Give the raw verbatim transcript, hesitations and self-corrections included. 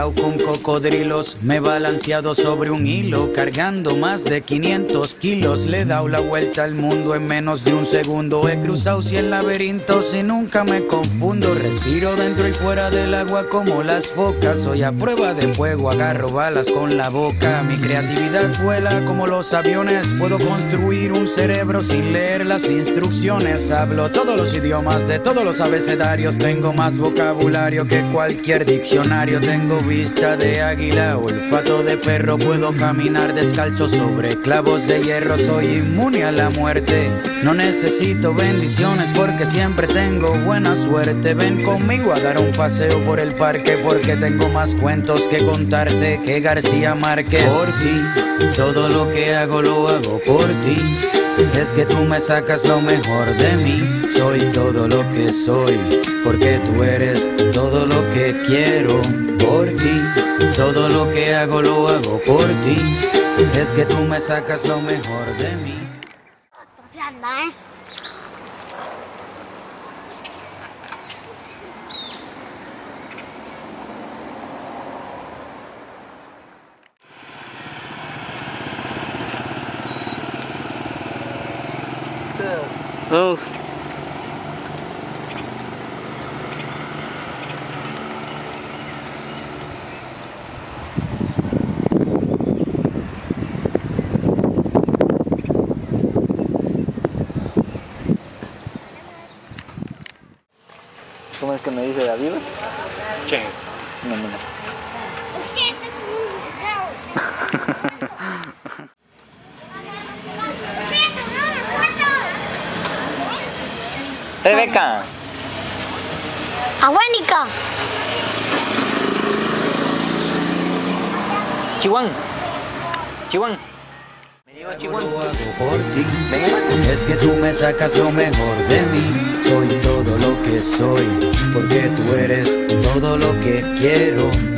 peleado con cocodrilos, me he balanceado sobre un hilo, cargando más de quinientos kilos. Le he dado la vuelta al mundo en menos de un segundo. He cruzado cien laberintos y nunca me confundo. Respiro dentro y fuera del agua como las focas. Soy a prueba de fuego, agarro balas con la boca. Mi creatividad vuela como los aviones. Puedo construir un cerebro sin leer las instrucciones. Hablo todos los idiomas de todos los abecedarios. Tengo más vocabulario que cualquier diccionario. Tengo vista de águila, olfato de perro. Puedo caminar descalzo sobre clavos de hierro. Soy inmune a la muerte. No necesito bendiciones porque siempre tengo buena suerte. Ven conmigo a dar un paseo por el parque, porque tengo más cuentos que contarte que García Márquez. Por ti, todo lo que hago lo hago por ti. Es que tú me sacas lo mejor de mí. Soy todo lo que soy, porque tú eres todo lo que quiero. Por ti, todo lo que hago lo hago por ti. Es que tú me sacas lo mejor de mí. Se anda, ¿eh? Vamos. ¿Cómo es que me dice David? Che. No, no, no. Rebeca. Abuénica. Chihuahua. Chihuahua. Me digo Lo Chihuahua. hago por ti. Venga. Es que tú me sacas lo mejor de mí. Soy todo lo que soy, porque tú eres todo lo que quiero.